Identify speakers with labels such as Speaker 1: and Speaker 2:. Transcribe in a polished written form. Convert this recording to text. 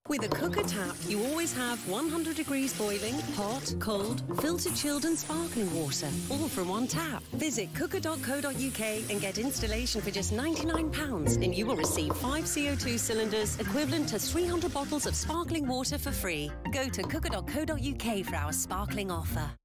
Speaker 1: With a Quooker tap, you always have 100 degrees boiling, hot, cold, filtered, chilled and sparkling water, all from one tap. Visit quooker.co.uk and get installation for just £99 and you will receive 5 CO2 cylinders equivalent to 300 bottles of sparkling water for free. Go to quooker.co.uk for our sparkling offer.